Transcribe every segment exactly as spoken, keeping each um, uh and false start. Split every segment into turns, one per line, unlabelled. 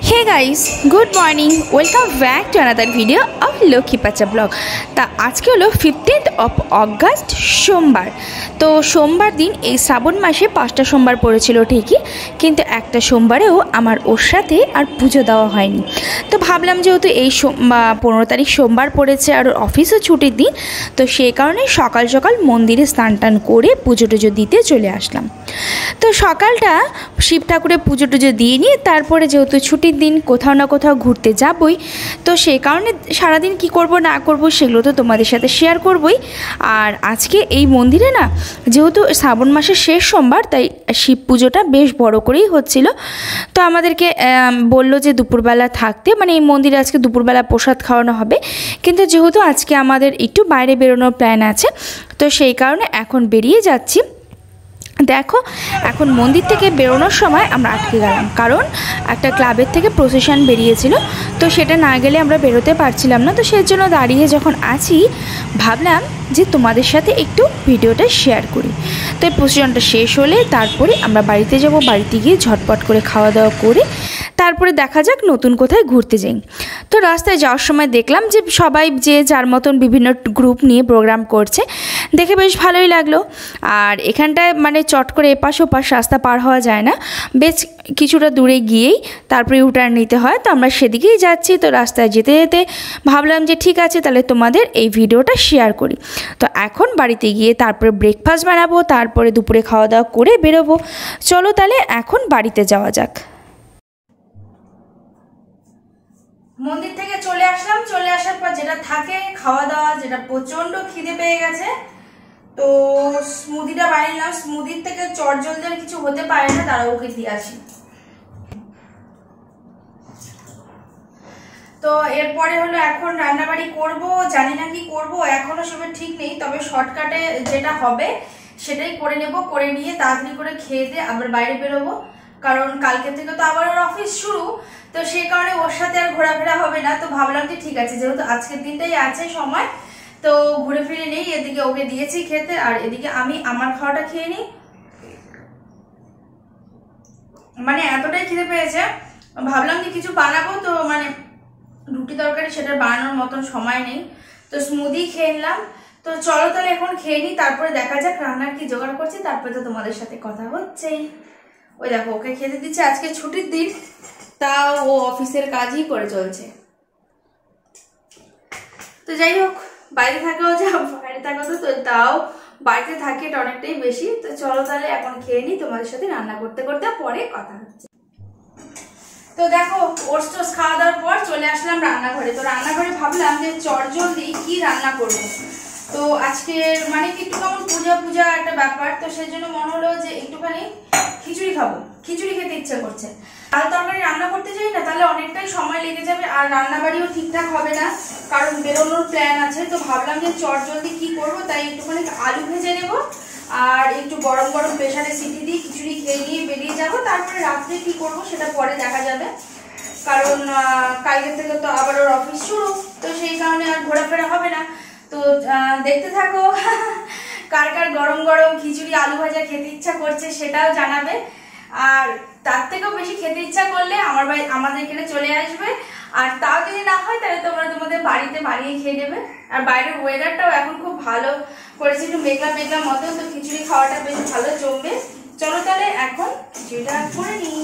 Hey guys, good morning. Welcome back to another video of Lokhi Pacha blog. তা আজকে হলো fifteenth of August সোমবার। তো সোমবার দিন এই শ্রাবণ মাসে পাঁচটা সোমবার পড়েছিল ঠিকই, কিন্তু একটা সোমবারেও আমার ওর সাথে আর পুজো দেওয়া হয়নি। তো ভাবলাম যেহেতু এই পনেরো তারিখ সোমবার পড়েছে আর ওর অফিসও ছুটির দিন, তো সেই কারণে সকাল সকাল মন্দিরে স্নান টান করে পুজো টুজো দিতে চলে আসলাম। তো সকালটা শিব ঠাকুরের পুজো টুজো দিয়ে নিয়ে তারপরে যেহেতু ছুটির দিন কোথাও না কোথাও ঘুরতে যাবই, তো সেই কারণে সারাদিন কি করব না করব সেগুলো তো তোমাদের সাথে শেয়ার করবই। আর আজকে এই মন্দিরে না যেহেতু শ্রাবণ মাসের শেষ সোমবার, তাই শিব পুজোটা বেশ বড় করেই হচ্ছিল। তো আমাদেরকে বলল যে দুপুরবেলা থাকতে, মানে এই মন্দিরে আজকে দুপুরবেলা প্রসাদ খাওয়ানো হবে, কিন্তু যেহেতু আজকে আমাদের একটু বাইরে বেরোনোর প্ল্যান আছে, তো সেই কারণে এখন বেরিয়ে যাচ্ছি। দেখো এখন মন্দির থেকে বেরোনোর সময় আমরা আটকে গেলাম, কারণ একটা ক্লাবের থেকে প্রসেশন বেরিয়েছিল, তো সেটা না গেলে আমরা বেরোতে পারছিলাম না। তো সেই জন্য দাঁড়িয়ে যখন আছি ভাবলাম যে তোমাদের সাথে একটু ভিডিওটা শেয়ার করি। তো এই প্রসেশনটা শেষ হলে তারপরে আমরা বাড়িতে যাব, বাড়িতে গিয়ে ঝটপট করে খাওয়া দাওয়া করে তারপরে দেখা যাক নতুন কোথায় ঘুরতে যাই। তো রাস্তায় যাওয়ার সময় দেখলাম যে সবাই যে যার মতন বিভিন্ন গ্রুপ নিয়ে প্রোগ্রাম করছে, দেখে বেশ ভালোই লাগলো। আর এখানটায় মানে চট করে এপাশ ওপাশ রাস্তা পার হওয়া যায় না, বেশ কিছুটা দূরে গিয়েই তারপরে ইউটার্ন নিতে হয়, তো আমরা সেদিকেই যাচ্ছি। তো রাস্তায় যেতে যেতে ভাবলাম যে ঠিক আছে তাহলে তোমাদের এই ভিডিওটা শেয়ার করি। তো এখন বাড়িতে গিয়ে তারপরে ব্রেকফাস্ট বানাবো, তারপরে দুপুরে খাওয়া দাওয়া করে বেরোবো। চলো তাহলে এখন বাড়িতে যাওয়া যাক। মন্দির থেকে চলে আসলাম, চলে আসার পর যেটা থাকে খাওয়া দাওয়া, যেটা প্রচন্ড খিদে পেয়ে গেছে, তো স্মুদিটা বানালাম। স্মুদির থেকে চট জলদি আর কিছু হতে পারে না, তারা ওকে দিয়ে আসি। তো এরপরে হলো এখন রান্নাবাড়ি করব, জানি না কি করব এখনো সবে ঠিক নেই, তবে শর্টকাটে যেটা হবে সেটাই করে নেব। করে নিয়ে তাড়াতাড়ি করে খেয়ে দিয়ে আবার বাইরে বেরোবো, কারণ কালকে থেকে তো আবার ওর অফিস শুরু, তো সেই কারণে ওর সাথে আর ঘোরাফেরা হবে না। তো ভাবলাম যে ঠিক আছে, যেহেতু আজকের দিনটাই আছে সময়, তো ঘুরে ফিরে নেই। এদিকে ওকে দিয়েছি খেতে, আর এদিকে আমি আমার খাওয়াটা খেয়ে নিই। মানে এতটাই খিদে পেয়েছে, ভাবলাম যে কিছু বানাবো, তো মানে রুটি তরকারি সেটা বানানোর মতন সময় নেই, তো স্মুদি খেয়ে নিলাম। তো চলো তাহলে এখন খেয়ে নিই, তারপরে দেখা যাক রান্নার কি জোগাড় করছি, তারপরে তো তোমাদের সাথে কথা হচ্ছেই। ওই দেখো ওকে খেতে দিচ্ছে, আজকে ছুটির দিন, তাও ও অফিসের কাজই করে চলছে। তো যাই হোক, বাইরে থাকাও যা বাইরে থাকা তো তো তাও বাড়িতে থাকে এটা অনেকটাই বেশি। তো চলো তাহলে এখন খেয়ে নিই, তোমাদের সাথে রান্না করতে করতে পরে কথা হচ্ছে। তো দেখো ওটস টোস খাওয়া দাওয়ার পর চলে আসলাম রান্নাঘরে। তো রান্নাঘরে ভাবলাম যে চট জলদি কি রান্না করবো। তো আজকে মানে কি একটু কেমন পূজা পূজা একটা ব্যাপার, তো সেই জন্য মনে হলো যে একটুখানি খিচুড়ি খাবো, খিচুড়ি খেতে ইচ্ছা করছে। ডাল তরকারি রান্না করতে যাই না, তাহলে অনেকটাই সময় লেগে যাবে, আর রান্না বাড়িও ঠিকঠাক হবে না, কারণ বেরোনোর প্ল্যান আছে। তো ভাবলাম যে চট জলদি কি করবো, তাই একটুখানি আলু ভেজে নেবো আর একটু গরম গরম প্রেসারে সিটি দিয়ে খিচুড়ি খেয়ে নিয়ে বেরিয়ে যাবো। তারপরে রাত্রে কি করবো সেটা পরে দেখা যাবে, কারণ কালকে থেকে তো আবার ওর অফিস শুরু, তো সেই কারণে আর ঘোরাফেরা হবে না। তো দেখতে থাকো কার কার গরম গরম খিচুড়ি আলু ভাজা খেতে ইচ্ছা করছে সেটাও জানাবে, আর তার থেকেও বেশি খেতে ইচ্ছা করলে আমার বাড়ি আমাদের এখানে চলে আসবে। আর তাও যদি না হয় তাহলে তোমরা তোমাদের বাড়িতে বানিয়ে খেয়ে নেবে। আর বাইরের ওয়েদারটাও এখন খুব ভালো করেছে, একটু মেঘলা মেঘলা মতো, তো খিচুড়ি খাওয়াটা বেশ ভালো জমবে। চলো তাহলে এখন খিচুড়িটা করে নিই।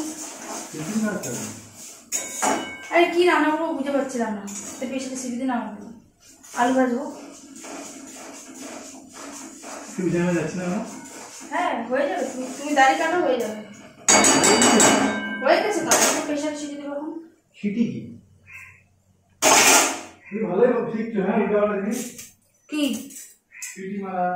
আরে কি রান্না করবো বুঝতে পারছিলাম না, তো বেশি সিটি দিয়ে নামাবো, আলু ভাজবো। হ্যাঁ হয়ে যাবে, তুমি তুমি দাঁড়িয়ে কাটো, হয়ে যাবে। হয়ে গেছে তো, প্রেসারে সিটি দেবো এখন। সিটি কি তুই ভালোই শিখছো? হ্যাঁ এটা বলা জিনিস কি সিটি মারা।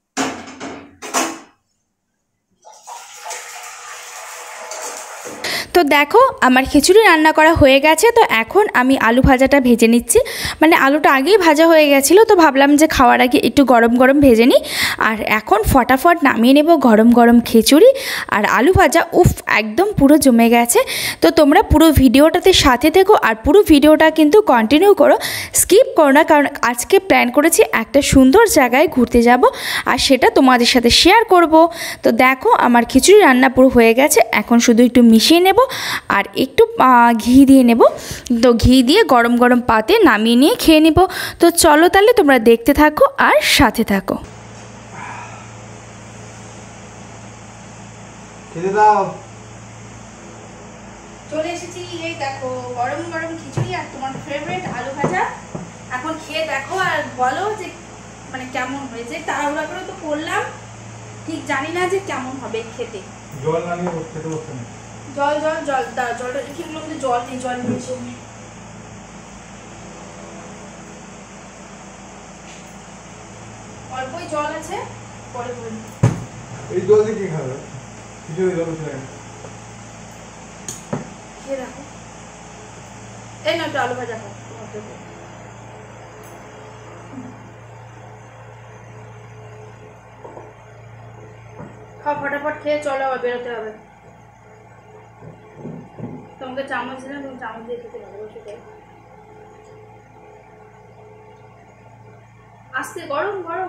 তো তো দেখো আমার খিচুড়ি রান্না করা হয়ে গেছে। তো এখন আমি আলু ভাজাটা ভেজে নিচ্ছি, মানে আলুটা আগেই ভাজা হয়ে গেছিলো, তো ভাবলাম যে খাওয়ার আগে একটু গরম গরম ভেজে নিই। আর এখন ফটাফট নামিয়ে নেব গরম গরম খিচুড়ি আর আলু ভাজা। উফ, একদম পুরো জমে গেছে। তো তোমরা পুরো ভিডিওটাতে সাথে থেকো আর পুরো ভিডিওটা কিন্তু কন্টিনিউ করো, স্কিপ করো না, কারণ আজকে প্ল্যান করেছি একটা সুন্দর জায়গায় ঘুরতে যাব আর সেটা তোমাদের সাথে শেয়ার করব। তো দেখো আমার খিচুড়ি রান্না পুরো হয়ে গেছে, এখন শুধু একটু মিশিয়ে নেব আর একটু ঘি দিয়ে নেব। তো ঘি দিয়ে গরম গরম পাতে নামিয়ে নিয়ে খেয়ে নেব। তো চলো তাহলে তোমরা দেখতে থাকো আর সাথে থাকো। চলে এসেছি, এই দেখো গরম গরম খিচুড়ি আর তোমার ফেভারিট আলু ভাজা। এখন খেয়ে দেখো আর বলো যে মানে কেমন হয়েছে। তাড়াহুড়া করে তো করলাম, ঠিক জানি না যে কেমন হবে খেতে।
জল না নিয়ে খেতে বসতে না।
জল জল জল দাও, জলটা কি বললাম যে জল নেই, জল নিয়েছি। অল্পই জল আছে, পরে বলি।
এই জল দিয়ে কি খাবে? কিছু জল আছে না।
খেয়ে দেখো। এই না একটু আলু ভাজা খাও। খাও ফটাফট খেয়ে চলো, আবার বেরোতে হবে। তোমাকে চামচ দিলাম, তুমি চামচ দিয়ে খেতে ভালোবাসো তাই। আস্তে, গরম গরম।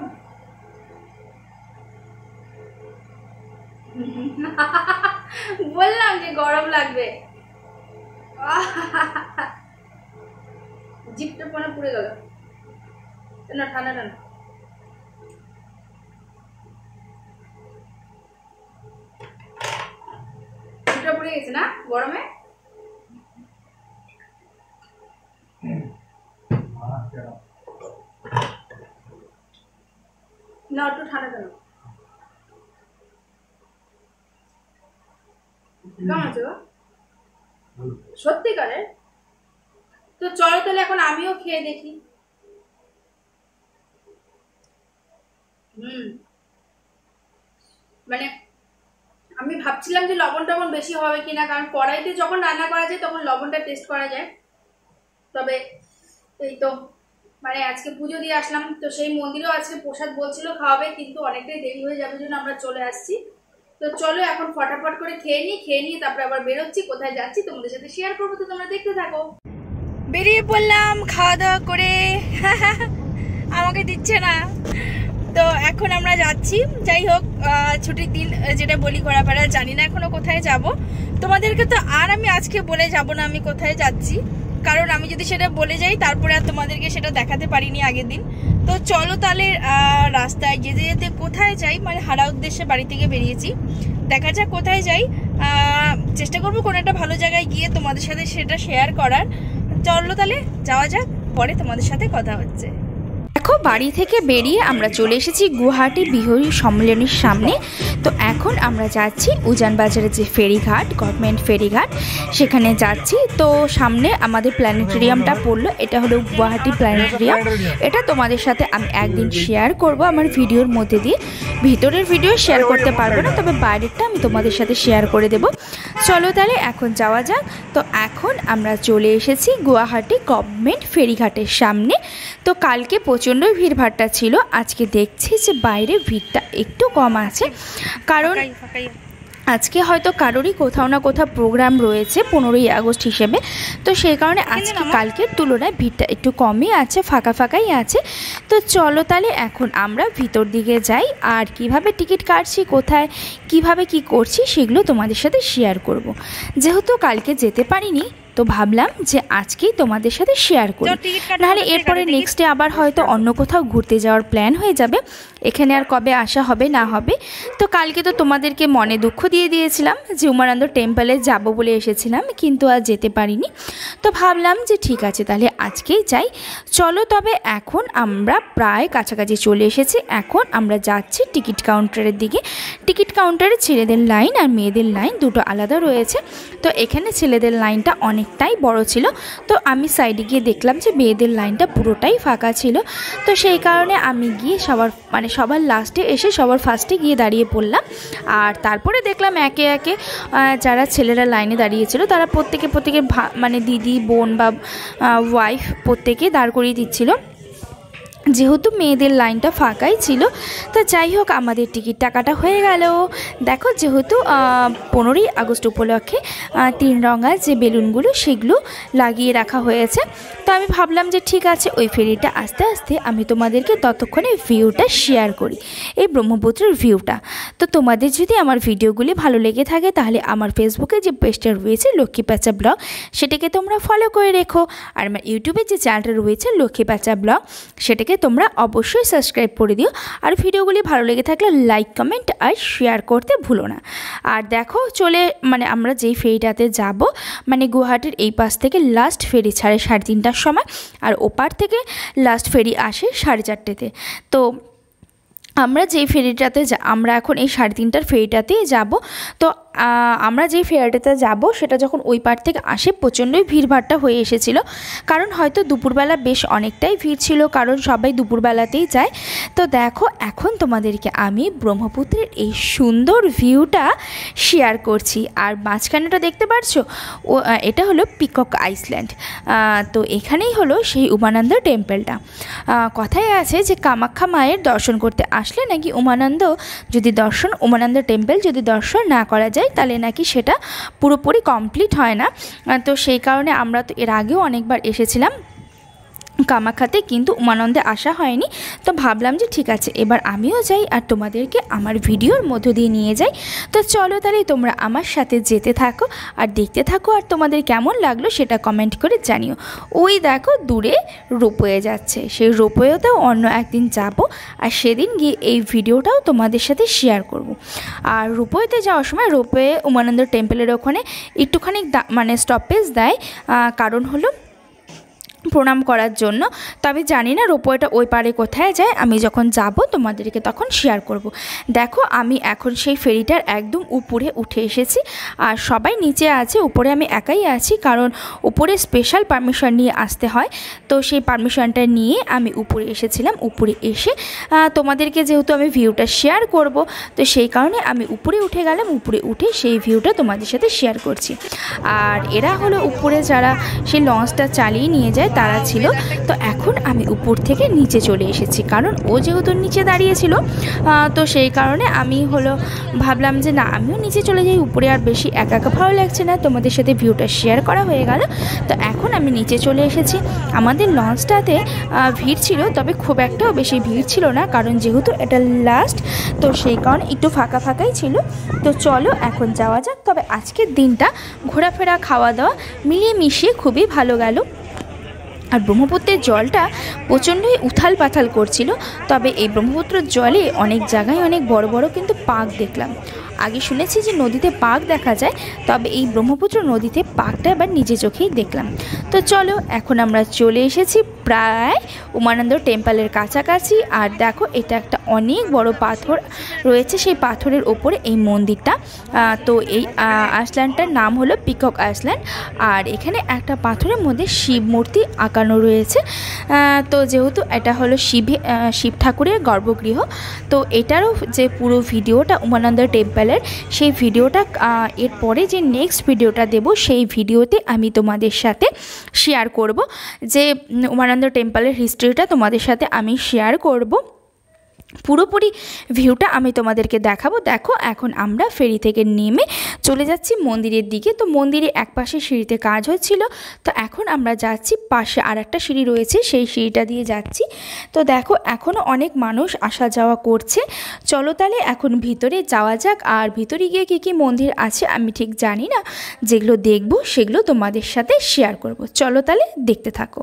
বললাম যে গরম লাগবে। জিপটা পরে পুড়ে গেল না, ঠান্ডা ঠান্ডা। জিপটা পুড়ে গেছে না গরমে। না একটু ঠান্ডা ঠান্ডা। কেমন আছে গো? সত্যিকারের? তো চলো তাহলে এখন আমিও খেয়ে দেখি। হুম, মানে আমি ভাবছিলাম যে লবণ টবণ বেশি হবে কিনা, কারণ কড়াইতে যখন রান্না করা যায় তখন লবণটা টেস্ট করা যায়। তবে এই তো মানে আজকে পুজো দিয়ে আসলাম, তো সেই মন্দিরেও আজকে প্রসাদ বলছিল খাওয়াবে, কিন্তু অনেকটাই দেরি হয়ে যাবে জন্য আমরা চলে আসছি। তো চলো এখন ফটাফট করে খেয়ে নিই, খেয়ে নিয়ে তারপরে আবার বেরোচ্ছি, কোথায় যাচ্ছি তোমাদের সাথে শেয়ার করবো। তো তোমরা দেখতে থাকো। বেরিয়ে পড়লাম খাওয়া দাওয়া করে, আমাকে দিচ্ছে না। তো এখন আমরা যাচ্ছি, যাই হোক ছুটির দিন যেটা বলি ঘোরাফেরা, জানি না এখনো কোথায় যাব। তোমাদেরকে তো আর আমি আজকে বলে যাব না আমি কোথায় যাচ্ছি, কারণ আমি যদি সেটা বলে যাই তারপরে আর তোমাদেরকে সেটা দেখাতে পারিনি আগের দিন। তো চলো তাহলে রাস্তায় যেতে যেতে কোথায় যাই, মানে হারা উদ্দেশ্যে বাড়ি থেকে বেরিয়েছি, দেখা যাক কোথায় যাই। চেষ্টা করবো কোনো একটা ভালো জায়গায় গিয়ে তোমাদের সাথে সেটা শেয়ার করার। চলো তাহলে যাওয়া যাক, পরে তোমাদের সাথে কথা হচ্ছে। দেখো বাড়ি থেকে বেরিয়ে আমরা চলে এসেছি গুয়াহাটি বিহারী সম্মেলনের সামনে। তো এখন আমরা যাচ্ছি উজান বাজারের যে ফেরিঘাট, গভর্নমেন্ট ফেরিঘাট, সেখানে যাচ্ছি। তো সামনে আমাদের প্ল্যানেটেরিয়ামটা পড়লো, এটা হলো গুয়াহাটি প্ল্যানেটেরিয়াম। এটা তোমাদের সাথে আমি একদিন শেয়ার করব আমার ভিডিওর মধ্যে দিয়ে। ভিতরের ভিডিও শেয়ার করতে পারবো না, তবে বাইরেরটা আমি তোমাদের সাথে শেয়ার করে দেব। চলো তাহলে এখন যাওয়া যাক। তো এখন আমরা চলে এসেছি গুয়াহাটি গভর্নমেন্ট ফেরিঘাটের সামনে। তো কালকে প্রচণ্ড ভিড়ভাড়টা ছিল, আজকে দেখছি যে বাইরে ভিড়টা একটু কম আছে, কারণ আজকে হয়তো কারোরই কোথাও না কোথাও প্রোগ্রাম রয়েছে পনেরোই আগস্ট হিসেবে। তো সেই কারণে আজকে কালকের তুলনায় ভিড়টা একটু কমই আছে, ফাঁকা ফাঁকাই আছে। তো চলো তাহলে এখন আমরা ভিতর দিকে যাই, আর কিভাবে টিকিট কাটছি, কোথায় কিভাবে কি করছি সেগুলো তোমাদের সাথে শেয়ার করব। যেহেতু কালকে যেতে পারিনি, তো ভাবলাম যে আজকেই তোমাদের সাথে শেয়ার করি, নাহলে এরপরে নেক্সট ডে আবার হয়তো অন্য কোথাও ঘুরতে যাওয়ার প্ল্যান হয়ে যাবে, এখানে আর কবে আসা হবে না হবে। তো কালকে তো তোমাদেরকে মনে দুঃখ দিয়ে দিয়েছিলাম যে উমানন্দ টেম্পলে যাব বলে এসেছিলাম, কিন্তু আর যেতে পারিনি। তো ভাবলাম যে ঠিক আছে তাহলে আজকেই যাই। চলো তবে এখন আমরা প্রায় কাছাকাছি চলে এসেছি। এখন আমরা যাচ্ছি টিকিট কাউন্টারের দিকে। টিকিট কাউন্টারে ছেলেদের লাইন আর মেয়েদের লাইন দুটো আলাদা রয়েছে। তো এখানে ছেলেদের লাইনটা অনেক অনেকটাই বড় ছিল। তো আমি সাইডে গিয়ে দেখলাম যে মেয়েদের লাইনটা পুরোটাই ফাঁকা ছিল। তো সেই কারণে আমি গিয়ে সবার মানে সবার লাস্টে এসে সবার ফার্স্টে গিয়ে দাঁড়িয়ে পড়লাম। আর তারপরে দেখলাম একে একে যারা ছেলেরা লাইনে দাঁড়িয়েছিল তারা প্রত্যেকে প্রত্যেকের মানে দিদি বোন বা ওয়াইফ প্রত্যেকে দাঁড় করিয়ে দিচ্ছিল, যেহেতু মেয়েদের লাইনটা ফাঁকাই ছিল। তো যাই হোক, আমাদের টিকিট টাকাটা হয়ে গেল। দেখো, যেহেতু পনেরোই আগস্ট উপলক্ষে তিন রঙা যে বেলুনগুলো সেগুলো লাগিয়ে রাখা হয়েছে, তো আমি ভাবলাম যে ঠিক আছে ওই ফেরিটা আস্তে আস্তে আমি তোমাদেরকে ততক্ষণে ভিউটা শেয়ার করি, এই ব্রহ্মপুত্রের ভিউটা। তো তোমাদের যদি আমার ভিডিওগুলি ভালো লেগে থাকে তাহলে আমার ফেসবুকে যে পেজটা রয়েছে লক্ষ্মী প্যাঁচা ব্লগ সেটাকে তোমরা ফলো করে রেখো, আর আমার ইউটিউবে যে চ্যানেলটা রয়েছে লক্ষ্মী প্যাঁচা ব্লগ সেটাকে তোমরা অবশ্যই সাবস্ক্রাইব করে দিও। আর ভিডিওগুলি ভালো লেগে থাকলে লাইক কমেন্ট আর শেয়ার করতে ভুলো না। আর দেখো, চলে মানে আমরা যেই ফেরিটাতে যাব, মানে গুয়াহাটির এই পাশ থেকে লাস্ট ফেরি ছাড়ে সাড়ে তিনটার সময়, আর ওপার থেকে লাস্ট ফেরি আসে সাড়ে চারটেতে। তো আমরা যেই ফেরিটাতে আমরা এখন এই সাড়ে তিনটার ফেরিটাতেই যাব। তো আমরা যেই ফেরিটাতে যাব সেটা যখন ওই পার থেকে আসে প্রচণ্ডই ভিড়ভাড়টা হয়ে এসেছিলো, কারণ হয়তো দুপুরবেলা বেশ অনেকটাই ভিড় ছিল, কারণ সবাই দুপুরবেলাতেই যায়। তো দেখো, এখন তোমাদেরকে আমি ব্রহ্মপুত্রের এই সুন্দর ভিউটা শেয়ার করছি। আর মাঝখানেটা দেখতে পারছো, ও এটা হলো পিকক আইল্যান্ড। তো এখানেই হলো সেই উমানন্দ টেম্পলটা। কথায় আছে যে কামাখ্যা মায়ের দর্শন করতে আসলে নাকি উমানন্দ যদি দর্শন উমানন্দ টেম্পল যদি দর্শন না করা যায় তাহলে নাকি সেটা পুরোপুরি কমপ্লিট হয় না। তো সেই কারণে আমরা তো এর আগেও অনেকবার এসেছিলাম কামাখ্যাতে, কিন্তু উমানন্দে আসা হয়নি। তো ভাবলাম যে ঠিক আছে এবার আমিও যাই আর তোমাদেরকে আমার ভিডিওর মধ্য দিয়ে নিয়ে যাই। তো চলো তাহলে তোমরা আমার সাথে যেতে থাকো আর দেখতে থাকো, আর তোমাদের কেমন লাগলো সেটা কমেন্ট করে জানিও। ওই দেখো দূরে রোপওয়ে যাচ্ছে, সেই রোপওয়েতেও অন্য একদিন যাব, আর সেদিন গিয়ে এই ভিডিওটাও তোমাদের সাথে শেয়ার করব। আর রোপওয়েতে যাওয়ার সময় রোপওয়ে উমানন্দ টেম্পলের ওখানে একটুখানি মানে স্টপেজ দেয়, কারণ হলো প্রণাম করার জন্য। তো আমি জানি না রোপওয়েটা ওই পারে কোথায় যায়, আমি যখন যাব তোমাদেরকে তখন শেয়ার করব। দেখো, আমি এখন সেই ফেরিটার একদম উপরে উঠে এসেছি, আর সবাই নিচে আছে, উপরে আমি একাই আছি, কারণ উপরে স্পেশাল পারমিশন নিয়ে আসতে হয়। তো সেই পারমিশনটা নিয়ে আমি উপরে এসেছিলাম। উপরে এসে তোমাদেরকে যেহেতু আমি ভিউটা শেয়ার করব, তো সেই কারণে আমি উপরে উঠে গেলাম। উপরে উঠে সেই ভিউটা তোমাদের সাথে শেয়ার করছি। আর এরা হলো উপরে যারা সেই লঞ্চটা চালিয়ে নিয়ে যায় তারা ছিল। তো এখন আমি উপর থেকে নিচে চলে এসেছি, কারণ ও যেহেতু নিচে দাঁড়িয়েছিল, তো সেই কারণে আমি হলো ভাবলাম যে না আমিও নিচে চলে যাই, উপরে আর বেশি একা একা ভালো লাগছে না, তোমাদের সাথে ভিউটা শেয়ার করা হয়ে গেল। তো এখন আমি নিচে চলে এসেছি। আমাদের লঞ্চটাতে ভিড় ছিল, তবে খুব একটাও বেশি ভিড় ছিল না, কারণ যেহেতু এটা লাস্ট, তো সেই কারণে একটু ফাঁকা ফাঁকাই ছিল। তো চলো এখন যাওয়া যাক। তবে আজকের দিনটা ঘোরাফেরা খাওয়া দাওয়া মিলিয়ে মিশিয়ে খুবই ভালো গেল। আর ব্রহ্মপুত্রের জলটা প্রচণ্ডই উথাল পাথাল করছিল। তবে এই ব্রহ্মপুত্রের জলে অনেক জায়গায় অনেক বড় বড় কিন্তু পাক দেখলাম। আগে শুনেছি যে নদীতে পাক দেখা যায়, তবে এই ব্রহ্মপুত্র নদীতে পাকটা এবার নিজে চোখেই দেখলাম। তো চলো এখন আমরা চলে এসেছি প্রায় উমানন্দ টেম্পলের কাছাকাছি। আর দেখো, এটা একটা অনেক বড় পাথর রয়েছে, সেই পাথরের ওপরে এই মন্দিরটা। তো এই আইল্যান্ডটার নাম হলো পিকক আইল্যান্ড। আর এখানে একটা পাথরের মধ্যে শিব মূর্তি আঁকানো রয়েছে। তো যেহেতু এটা হলো শিবে শিব ঠাকুরের গর্ভগৃহ, তো এটারও যে পুরো ভিডিওটা উমানন্দ টেম্পল সেই ভিডিওটা এরপরে যে নেক্সট ভিডিওটা দেব সেই ভিডিওতে আমি তোমাদের সাথে শেয়ার করব, যে উমানন্দ টেম্পলের হিস্ট্রিটা তোমাদের সাথে আমি শেয়ার করব। পুরোপুরি ভিউটা আমি তোমাদেরকে দেখাবো। দেখো, এখন আমরা ফেরি থেকে নেমে চলে যাচ্ছি মন্দিরের দিকে। তো মন্দিরে এক পাশে সিঁড়িতে কাজ হচ্ছিল, তো এখন আমরা যাচ্ছি পাশে আর একটা সিঁড়ি রয়েছে সেই সিঁড়িটা দিয়ে যাচ্ছি। তো দেখো, এখনও অনেক মানুষ আসা যাওয়া করছে। চলো তাহলে এখন ভিতরে যাওয়া যাক। আর ভিতরে গিয়ে কী কী মন্দির আছে আমি ঠিক জানি না, যেগুলো দেখব সেগুলো তোমাদের সাথে শেয়ার করব। চলো তাহলে দেখতে থাকো।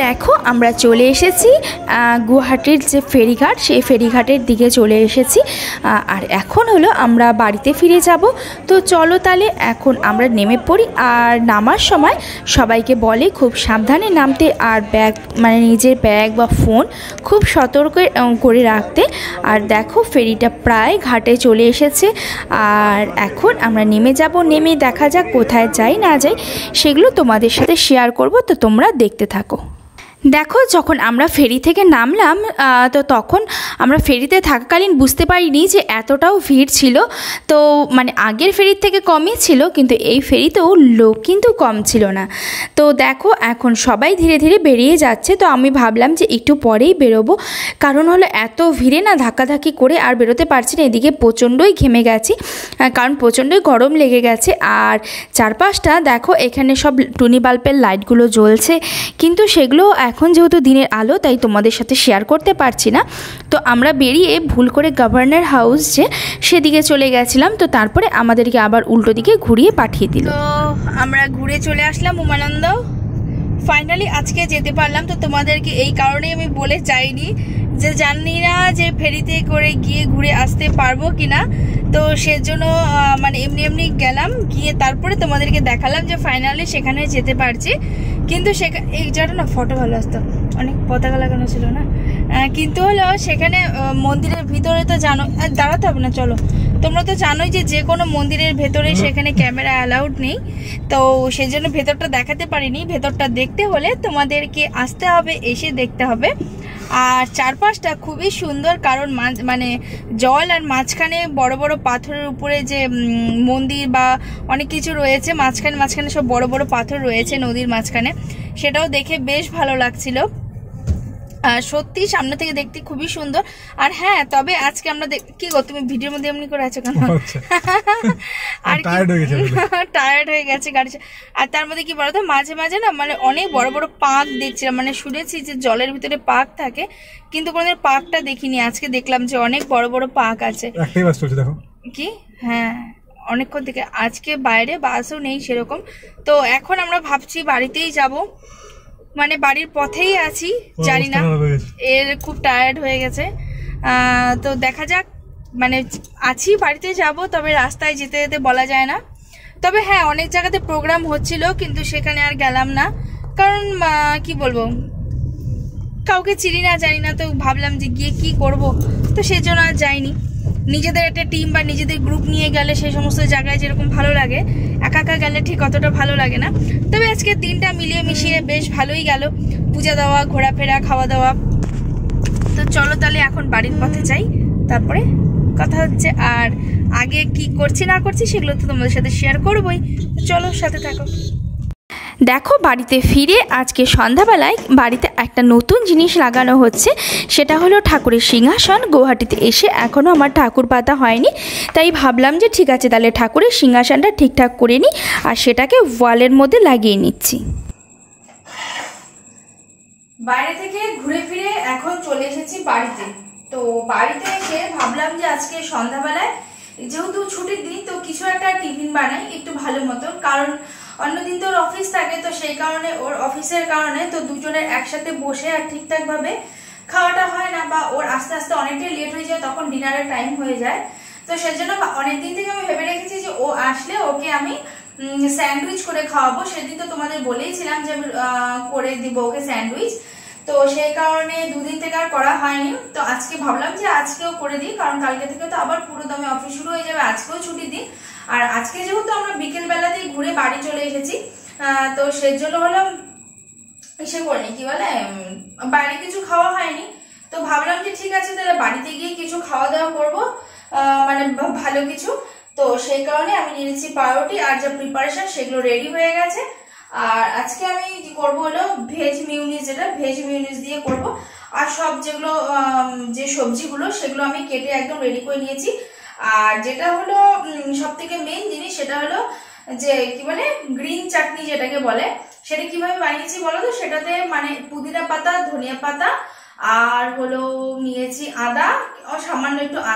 দেখো আমরা চলে এসেছি গুয়াহাটির যে ফেরিঘাট, সেই ফেরিঘাটের দিকে চলে এসেছি। আর এখন হলো আমরা বাড়িতে ফিরে যাব। তো চলো তাহলে এখন আমরা নেমে পড়ি। আর নামার সময় সবাইকে বলে খুব সাবধানে নামতে, আর ব্যাগ মানে নিজের ব্যাগ বা ফোন খুব সতর্ক করে রাখতে। আর দেখো ফেরিটা প্রায় ঘাটে চলে এসেছে। আর এখন আমরা নেমে যাব, নেমে দেখা যাক কোথায় যাই না যাই সেগুলো তোমাদের সাথে শেয়ার করব। তো তোমরা দেখতে থাকো। দেখো যখন আমরা ফেরি থেকে নামলাম তো তখন আমরা ফেরিতে থাকাকালীন বুঝতে পারিনি যে এতটাও ভিড় ছিল। তো মানে আগের ফেরির থেকে কমই ছিল, কিন্তু এই ফেরিতেও লোক কিন্তু কম ছিল না। তো দেখো এখন সবাই ধীরে ধীরে বেরিয়ে যাচ্ছে। তো আমি ভাবলাম যে একটু পরেই বেরোবো, কারণ হলো এত ভিড়ে না ধাক্কাধাক্কি করে আর বেরোতে পারছি না। এদিকে প্রচণ্ডই ঘেমে গেছি, কারণ প্রচণ্ডই গরম লেগে গেছে। আর চারপাশটা দেখো এখানে সব টুনি বাল্বের লাইটগুলো জ্বলছে, কিন্তু সেগুলো এখন যেহেতু দিনের আলো তাই তোমাদের সাথে শেয়ার করতে পারছি না। তো আমরা বেরিয়ে ভুল করে গভর্নর হাউস যে সেদিকে চলে গেছিলাম। তো তারপরে আমাদেরকে আবার উল্টো দিকে ঘুরিয়ে পাঠিয়ে দিল। তো আমরা ঘুরে চলে আসলাম উমানন্দ। ফাইনালি আজকে যেতে পারলাম। তো তোমাদেরকে এই কারণেই আমি বলে যাইনি যে জানি না যে ফেরিতে করে গিয়ে ঘুরে আসতে পারবো কিনা। তো সেজন্য মানে এমনি এমনি গেলাম, গিয়ে তারপরে তোমাদেরকে দেখালাম যে ফাইনালি সেখানে যেতে পারছি। কিন্তু সেখানে এই জায়গাটা না ফটো ভালো আসতো, অনেক পতাকা লাগানো ছিল না। কিন্তু হলো সেখানে মন্দিরের ভিতরে তো জানো, দাঁড়াতে হবে না, চলো। তোমরা তো জানোই যে যে কোনো মন্দিরের ভেতরে সেখানে ক্যামেরা অ্যালাউড নেই। তো সেই জন্য ভেতরটা দেখাতে পারিনি। ভেতরটা দেখতে হলে তোমাদেরকে আসতে হবে, এসে দেখতে হবে। আর চারপাশটা খুবই সুন্দর, কারণ মানে জল আর মাঝখানে বড় বড় পাথরের উপরে যে মন্দির বা অনেক কিছু রয়েছে, মাঝখানে মাঝখানে সব বড় বড় পাথর রয়েছে নদীর মাঝখানে, সেটাও দেখে বেশ ভালো লাগছিল। আর সত্যি সামনে থেকে দেখতে খুবই সুন্দর। আর হ্যাঁ, তবে আজকে আমরা কি গো, তুমি ভিডিওর মধ্যে এমনি করে আছো কেন? আর টায়ার্ড হয়ে গেছে গাড়ি। আর তার মধ্যে কি বলতো, মাঝে মাঝে না মানে অনেক বড় বড় পাক দেখছিলাম। মানে শুনেছি যে জলের ভিতরে পাক থাকে, কিন্তু কোনোদিন পাকটা দেখিনি। আজকে দেখলাম যে অনেক বড় বড় পাক আছে। কি হ্যাঁ, অনেকক্ষণ থেকে আজকে বাইরে বাসও নেই সেরকম। তো এখন আমরা ভাবছি বাড়িতেই যাব, মানে বাড়ির পথেই আছি, জানি না, এর খুব টায়ার্ড হয়ে গেছে। তো দেখা যাক, মানে আছি বাড়িতে যাব, তবে রাস্তায় যেতে যেতে বলা যায় না। তবে হ্যাঁ, অনেক জায়গাতে প্রোগ্রাম হচ্ছিল, কিন্তু সেখানে আর গেলাম না, কারণ কি বলবো, কাউকে চিনি না জানি না। তো ভাবলাম যে গিয়ে কি করব, তো সেজন্য আর যাইনি। নিজেদের একটা টিম বা নিজেদের গ্রুপ নিয়ে গেলে সেই সমস্ত জায়গায় যেরকম ভালো লাগে, একা একা গেলে ঠিক অতটা ভালো লাগে না। তবে আজকে দিনটা মিলিয়ে মিশিয়ে বেশ ভালোই গেল, পূজা দেওয়া, ঘোরাফেরা, খাওয়া দাওয়া। তো চলো তাহলে এখন বাড়ির পথে যাই, তারপরে কথা হচ্ছে। আর আগে কি করছি না করছি সেগুলো তো তোমাদের সাথে শেয়ার করবোই। চলো সাথে থাকো। দেখো বাড়িতে ফিরে আজকে সন্ধ্যাবেলায় বাড়িতে একটা নতুন জিনিস লাগানো হচ্ছে, সেটা হলো ঠাকুরের সিংহাসন। গুয়াহাটিতে এসে এখনও আমার ঠাকুর পাতা হয়নি, তাই ভাবলাম যে ঠিক আছে তাহলে ঠাকুরের সিংহাসনটা ঠিকঠাক করে নিই, আর সেটাকে ওয়ালের মধ্যে লাগিয়ে নিচ্ছি। বাইরে থেকে ঘুরে ফিরে এখন চলে এসেছি বাড়িতে। তো বাড়িতে এসে ভাবলাম যে আজকে সন্ধ্যাবেলায় যেহেতু ছুটির দিন, তো কিছু একটা টিফিন বানাই একটু ভালো মতো, কারণ অন্যদিন তো ওর অফিস থাকে, তো সেই কারণে ওর অফিসের কারণে তো দুজনের একসাথে বসে আর ঠিকঠাক ভাবে খাওয়াটা হয় না, বা ওর আস্তে আস্তে অনেকটাই লেট হয়ে যায়, তখন ডিনারের টাইম হয়ে যায়। তো সেই জন্য অনেকদিন থেকে আমি ভেবে রেখেছি যে ও আসলে ওকে আমি স্যান্ডউইচ করে খাওয়াবো। সেদিন তো তোমাদের বলেইছিলাম যে আমি করে দিব ওকে স্যান্ডউইচ। তো সেই কারণে দুদিন থেকে আর করা হয়নি। তো আজকে ভাবলাম যে আজকেও করে দিই, কারণ কালকে থেকে তো আবার পুরো দমে অফিস শুরু হয়ে যাবে, আজকেও ছুটির দিন। আর আজকে যেহেতু আমরা বিকেল বেলাতেই ঘুরে বাড়ি চলে এসেছি, তো সেজন্য হলো এসে করিনি, কি বলে বাইরে কিছু খাওয়া হয়নি। তো ভাবলাম যে ঠিক আছে তাহলে বাড়িতে গিয়ে কিছু খাওয়া দাওয়া করবো, মানে ভালো কিছু। তো সেই কারণে আমি নিয়েছি পাউরুটি, আর যা প্রিপারেশন সেগুলো রেডি হয়ে গেছে। আর আজকে আমি কি করবো হলো ভেজ মিউনিস, যেটা ভেজ মিউনিস দিয়ে করব। আর সব যেগুলো যে সবজিগুলো সেগুলো আমি কেটে একদম রেডি করে নিয়েছি। আর যেটা হলো সব থেকে মেইন জিনিস, সেটা হলো যে কি বলে গ্রিন চাটনি যেটাকে বলে, সেটা কিভাবে বানিয়েছি বলো তো। সেটাতে মানে পুদিনা পাতা, ধনিয়া পাতা, আর হলো নিয়েছি আদা, সামান্য একটু আদা,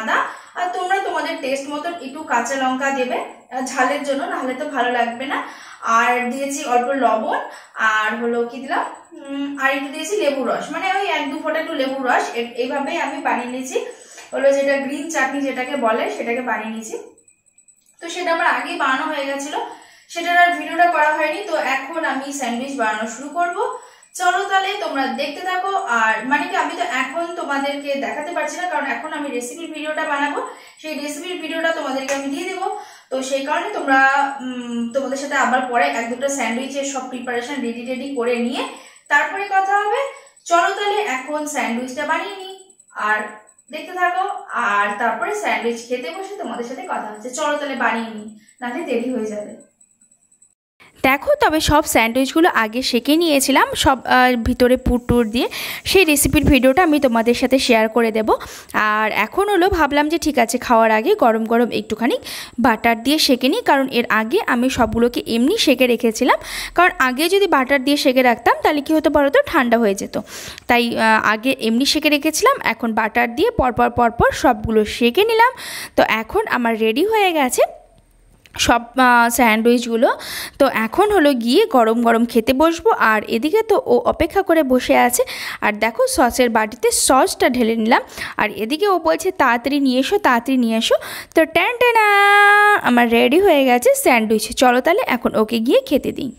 আর তোমরা তোমাদের টেস্ট মতন একটু কাঁচা লঙ্কা দেবে ঝালের জন্য, নাহলে তো ভালো লাগবে না। আর দিয়েছি অল্প লবণ, আর হলো কি দিলাম আর একটু দিয়েছি লেবু রস, মানে ওই এক দু ফোঁটা একটু লেবু রস। এইভাবেই আমি বানিয়ে নিয়েছি, হলো যেটা গ্রিন চাটনি যেটাকে বলে সেটাকে বানিয়ে নিয়েছি। তো সেটা আমার আগেই বানানো হয়ে গেছিল, সেটার আর ভিডিওটা করা হয়নি। তো এখন আমি স্যান্ডউইচ বানানো শুরু করব। চলো তাহলে তোমরা দেখতে থাকো। আর মানে কি আমি তো এখন তোমাদেরকে দেখাতে পারছি না, কারণ এখন আমি রেসিপির ভিডিওটা বানাবো, সেই রেসিপির ভিডিওটা তোমাদেরকে আমি দিয়ে দেবো। তো সেই কারণে তোমরা তোমাদের সাথে আবার পরে এক দুটো স্যান্ডউইচের সব প্রিপারেশন রেডি রেডি করে নিয়ে তারপরে কথা হবে। চলো তাহলে এখন স্যান্ডউইচটা বানিয়ে নিই আর দেখতে থাকো, আর তারপরে স্যান্ডউইচ খেতে বসে তোমাদের সাথে কথা হচ্ছে। চলো তাহলে বানিয়ে নিই, নাহলে দেরি হয়ে যাবে। দেখো, তবে সব স্যান্ডউইচগুলো আগে সেঁকে নিয়েছিলাম সব ভিতরে পুরটুর দিয়ে, সেই রেসিপির ভিডিওটা আমি তোমাদের সাথে শেয়ার করে দেব। আর এখন হলো ভাবলাম যে ঠিক আছে খাওয়ার আগে গরম গরম একটুখানি বাটার দিয়ে সেঁকে নিই, কারণ এর আগে আমি সবগুলোকে এমনি সেঁকে রেখেছিলাম। কারণ আগে যদি বাটার দিয়ে সেঁকে রাখতাম তাহলে কী হতো বলো তো, ঠান্ডা হয়ে যেত। তাই আগে এমনি সেঁকে রেখেছিলাম, এখন বাটার দিয়ে পরপর পরপর সবগুলো সেঁকে নিলাম। তো এখন আমার রেডি হয়ে গেছে সব স্যান্ডউইচগুলো। তো এখন হলো গিয়ে গরম গরম খেতে বসবো। আর এদিকে তো ও অপেক্ষা করে বসে আছে। আর দেখো সসের বাটিতে সসটা ঢেলে নিলাম, আর এদিকে ও বলছে তাড়াতাড়ি নিয়ে এসো তাড়াতাড়ি নিয়ে এসো। তো ট্যান ট্যানা আমার রেডি হয়ে গেছে স্যান্ডউইচ। চলো তাহলে এখন ওকে গিয়ে খেতে দিই।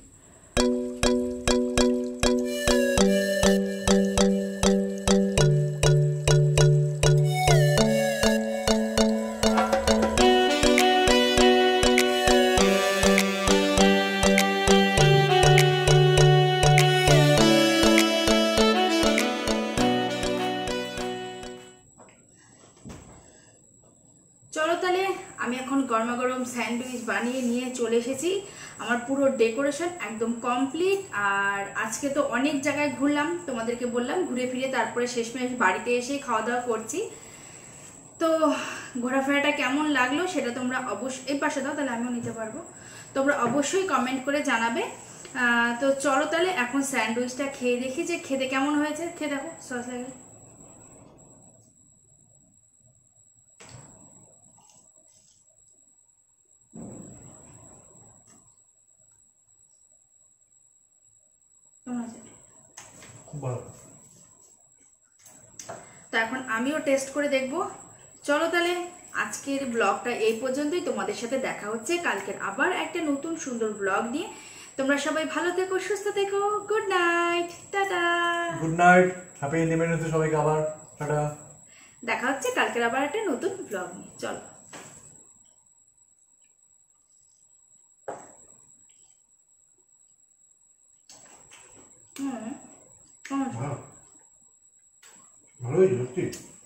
চলো তাহলে আমি এখন গরমা গরম স্যান্ডউইচ বানিয়ে নিয়ে চলে এসেছি। আমার পুরো ডেকোরেশন একদম কমপ্লিট। আর আজকে তো অনেক জায়গায় ঘুরলাম, তোমাদেরকে বললাম ঘুরে ফিরে তারপরে শেষমেশ বাড়িতে এসে খাওয়া দাওয়া করছি। তো ঘোরাফেরাটা কেমন লাগলো সেটা তোমরা অবশ্যই, এই পাশে দাও তাহলে আমিও নিতে পারবো, তোমরা অবশ্যই কমেন্ট করে জানাবে। তো চলো তাহলে এখন স্যান্ডউইচটা খেয়ে দেখি যে খেতে কেমন হয়েছে। খেয়ে দেখো সস লাগে। তো এখন আমিও টেস্ট করে দেখব। চলো তাহলে আজকের ব্লগটা এই পর্যন্তই। তোমাদের সাথে দেখা হচ্ছে কালকের আবার একটা নতুন সুন্দর ব্লগ নিয়ে। তোমরা সবাই ভালো থেকো, সুস্থ থেকো। Good night, tata.
Good night, happy Independence Day সবাইকে আবার টাটা।
দেখা হচ্ছে কালকের আবার একটা নতুন ব্লগ নিয়ে। চলো। হুম,
ভালো হয়েছে সত্যি।